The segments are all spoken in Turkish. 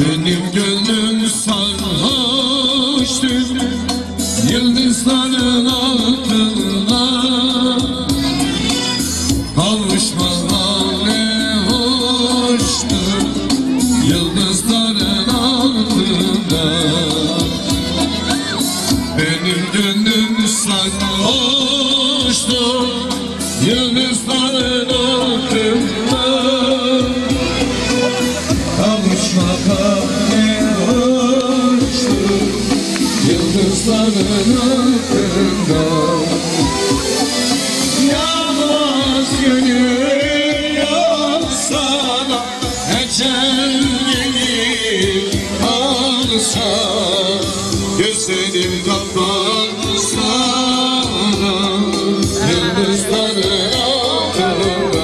Benim gönlüm sarhoştur yıldızların altında, kavuşmalar ne hoştur yıldızların altında. Benim gönlüm sarhoştur yıldızların altında, kavuşmalar ne hoştur yıldızların altında. Yalnız gönül yansana, ecel gelir alsa, gözlerim kapansa yıldızların altında.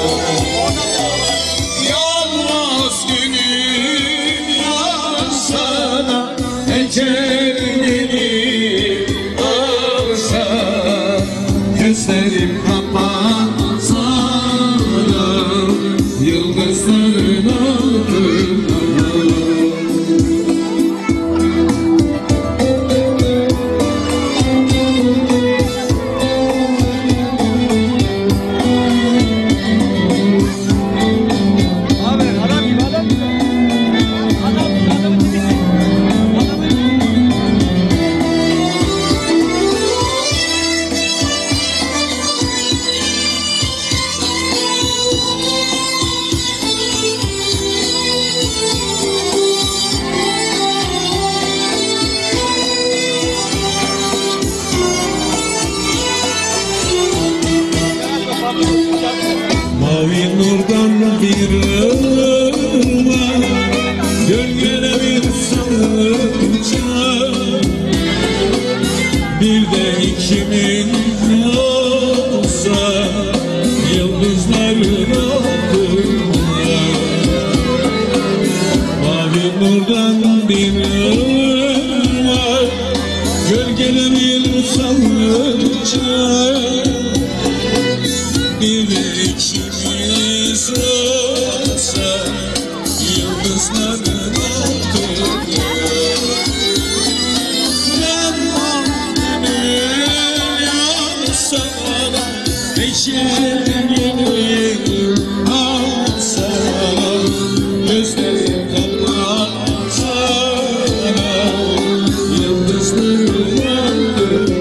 Yalnız gönül yansana, ecel gelir alsa, gözlerim kapansa yıldızların altında. Mavi nurdan bir ırmak, gölgene bir sarınca, bir de kimin olsa yıldızların altında. Mavi nurdan bir ırmak, gölgene bir sarınca, bir ikimiz olsa yıldızların altında. Yaman gönül yansana, ecel gelir alsa, gözlerim kapansa yıldızların altında.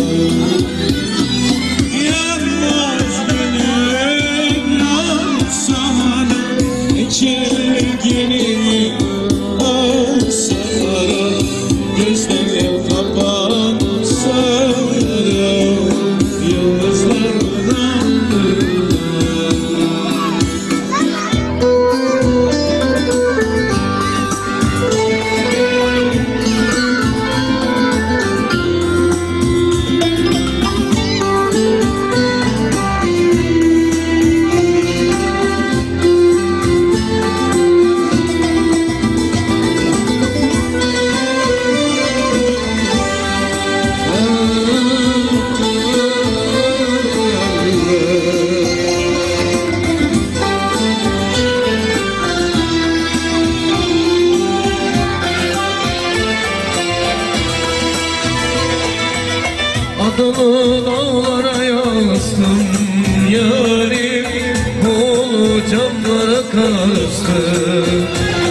Gelin olsa, gözlerim kapansa yıldızların altında. Adını dağlara yazdım yarim, bu camlara kastım.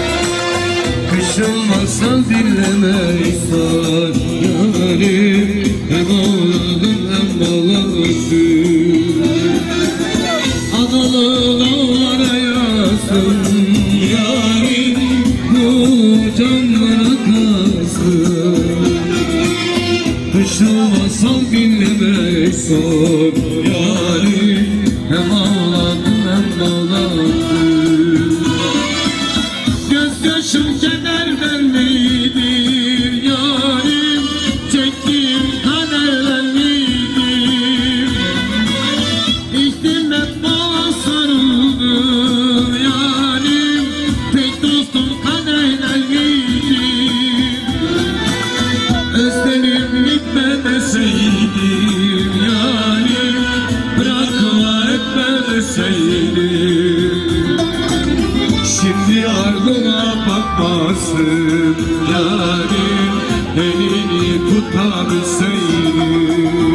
Kışın masal dinlemeysen yarim, hem ağladım hem ağladım. Adını dağlara yazdım yarim, bu camlara kastım. Kışın masal dinlemeysen yarim, hem ağladım hem ağladım. Gözyaşım kederden midir yarim, çektiğim kaderden midir? İçtim hep bana sarıldım yarim, tek dostum kaderden midir? Özlerim gitme deseydim yarim, bırakma etme deseydim. Şimdi ardına bakmasın yarim, elini tutabilseydim.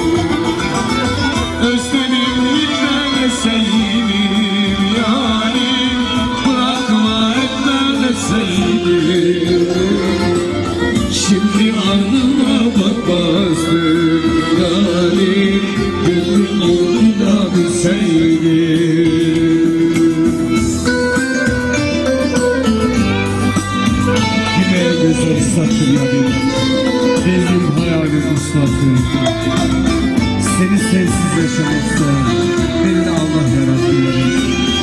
Özledim gitmeseydim yarim, bırakma etmeseydim. Şimdi ardına bakmasın yarim, gözünü tutabilseydim. Gözler ıslattın yarim, benim hayalim ıslattın. Seni sensiz yaşamakta beni Allah yarattı yarim.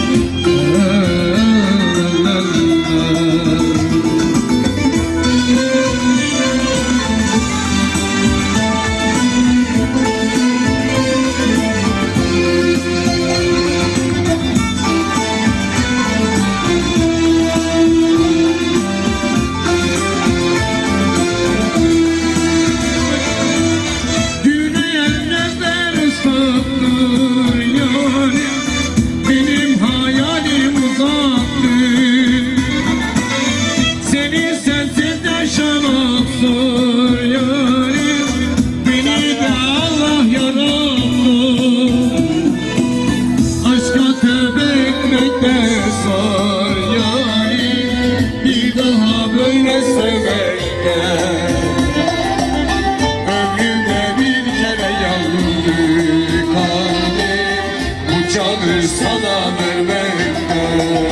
Sana vermekte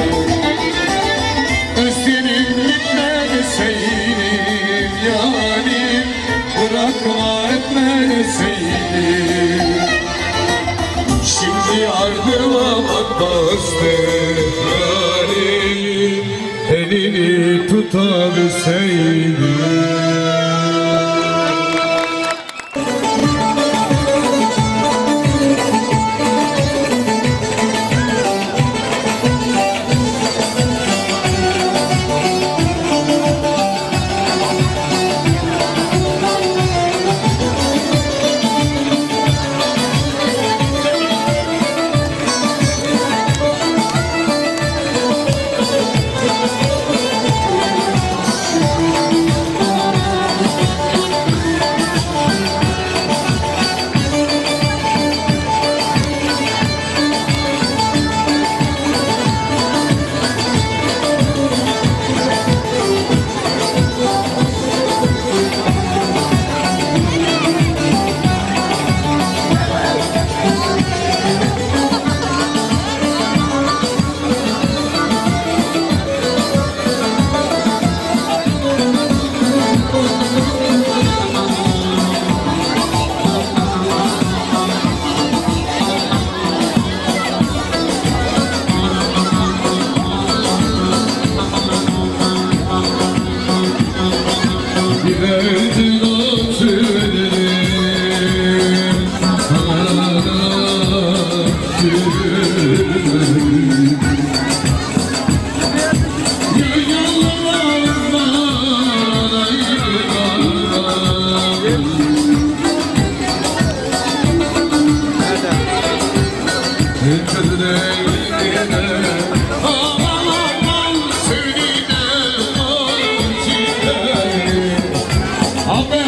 özledim gitmeseydim yarim, bırakma etmeseydim. Şimdi ardıma bakmazdım yarim, elini tutabilseydim. Amen.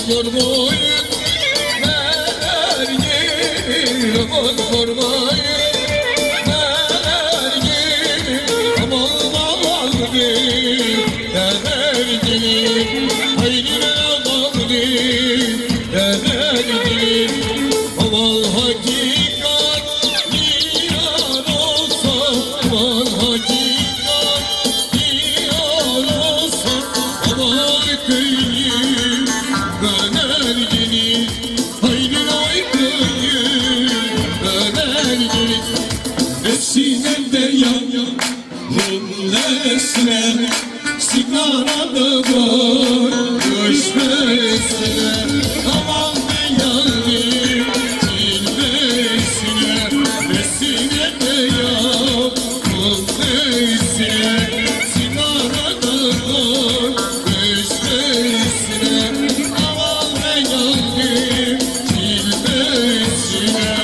sormayın neler gelir aman sormayın neler gelir aman aman gelir neler gelir hayrine aman gelir neler gelir aman hakikat niyan olsa aman hakikat niyan olsa aman köyüm döner gelir hayrine ay köyüm döner gelir Vesinende yanım nesine sigarada var düşmesine aman be yarim cilvesine vesine de yapın nesine sigarada var düşmesine aman be yarim cilvesine.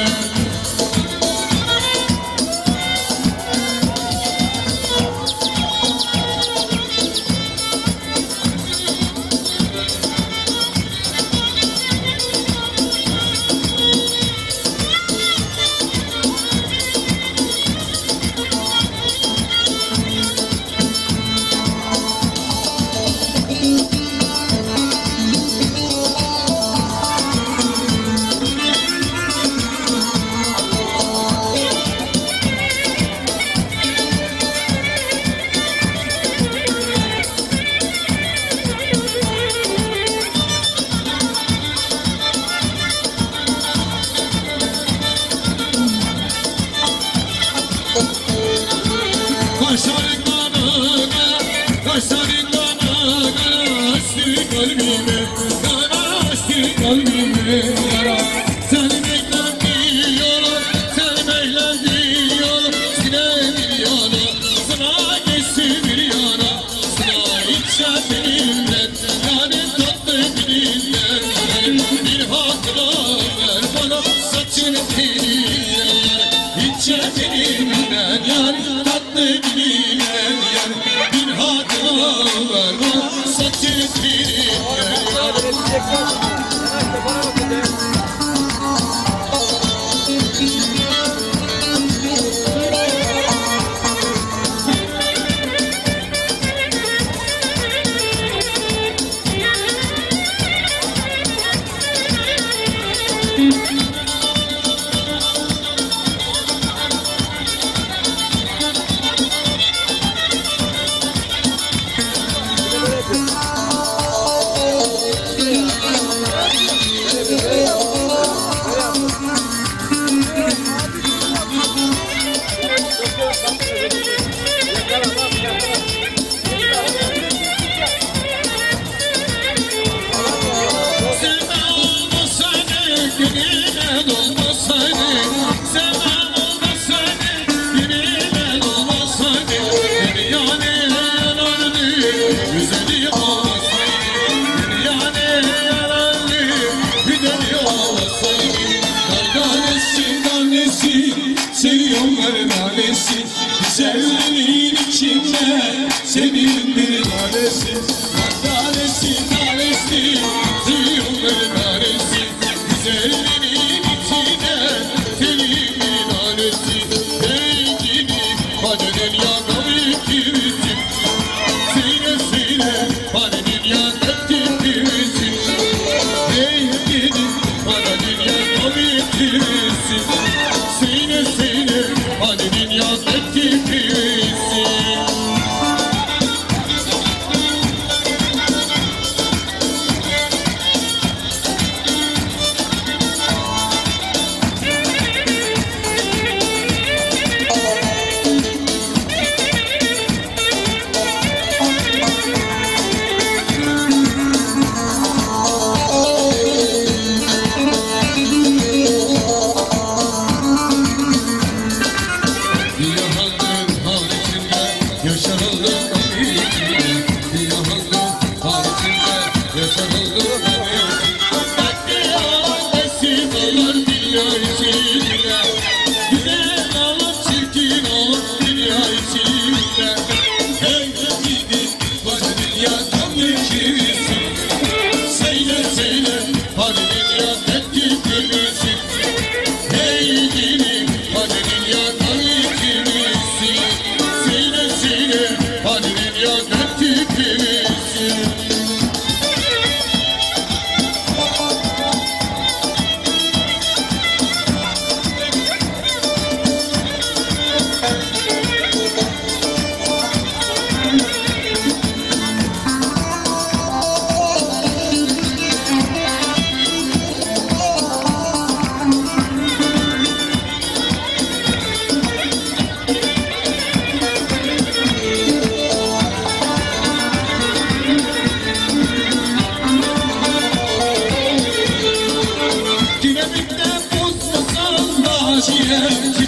Kaşarın kanına, kaşarın kanına, açtı kalbime, kana açtı kalbime, yara. Sen beklenmiyor, sen beklenmiyor, sine bir yana, sana geçti bir yana, sana içe benimle, yani tatlı benimle, bir hatıra ver bana, saçını benimle, içe benimle, yani tatlı benimle, yani bir hatıra ver bana, saçını benimle, seviyorum merdanesi güzelliğin içinde senin bir tanesi merdanesi tanesi seviyorum merdanesi güzelliğin içinde senin bir tanesi ey gidi hadi dünyada ikimizin sine sine hadi dünyada ikimizin ey gidi hadi dünyada ikimizin sine sine hadi dünyada ikimizin.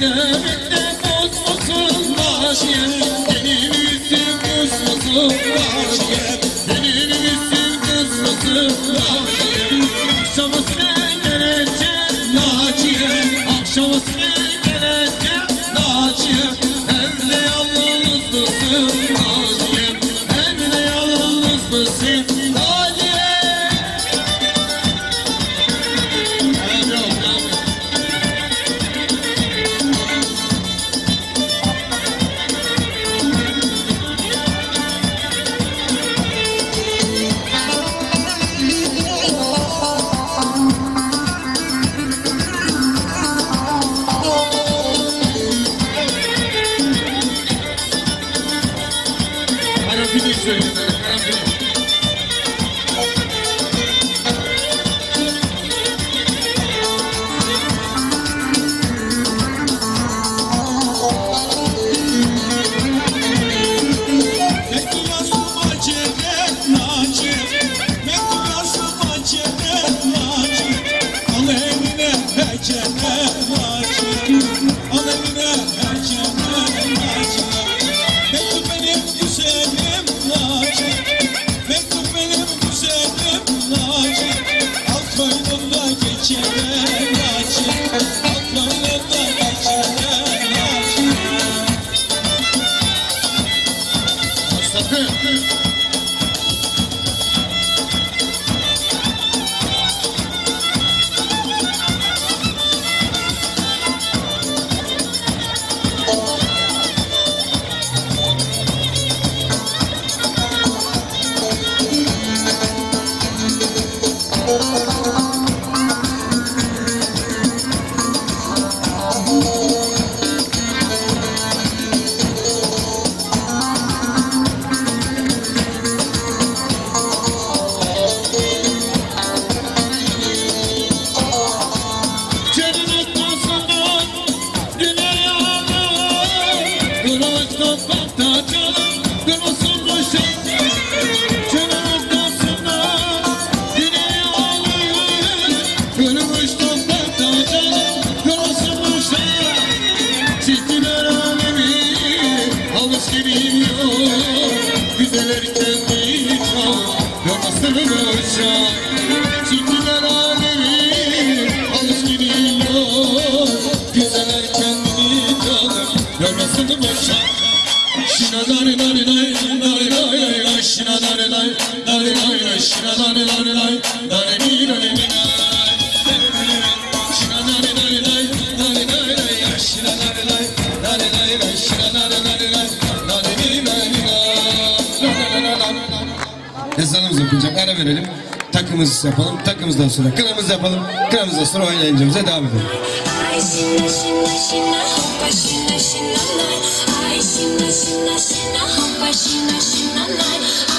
Cebimde bozmasın Naciye, benim yüzüm kızmasın Naciye, benim yüzüm kızmasın Naciye. Akşamısına geleceğim Naciye, akşamısına geleceğim Naciye. Evde yalnız mısın Naciye, evde yalnız mısın Naciye? Karanfil söyle, karanfil. Mektup yazma cennet Naci, mektup yazma cennet Naci. Al eline cennet Naci, al eline cennet Naci. Mektup benim güzelim Naci, mektup benim güzelim Naci. Al koynumda geçene Naci, al koynumda geçene Naci. Sakın. Cennet tasından dünyaya alır, kılıç toprakta çalır, kırmızı kuşak. Cennet tasından dünyaya alır, kırmış toprakta çalır, kırmızı kuşak. Çiftçiler alemi almış geliyor, güzeller kendi çal, yormasını boşa. Çiftçiler alemi almış geliyor, güzeller kendini çalır, yormasını boşa. Şina dari dari day, dari day day, şina dari day, dari day day, şina dari dari day, dari di dari di day. Şina dari dari day, dari day day, şina dari day, dari day day, şina dari dari day, dari di dari di day. Ezanımız okunacak, ara verelim. Takımımızı yapalım, takımımızdan sonra kınamızı yapalım. Kınamızdan sonra oynayacağımıza devam edelim. Ay şina şina şina hoppa şina şina nay. Ay şina şina şina hoppa şina şina nay.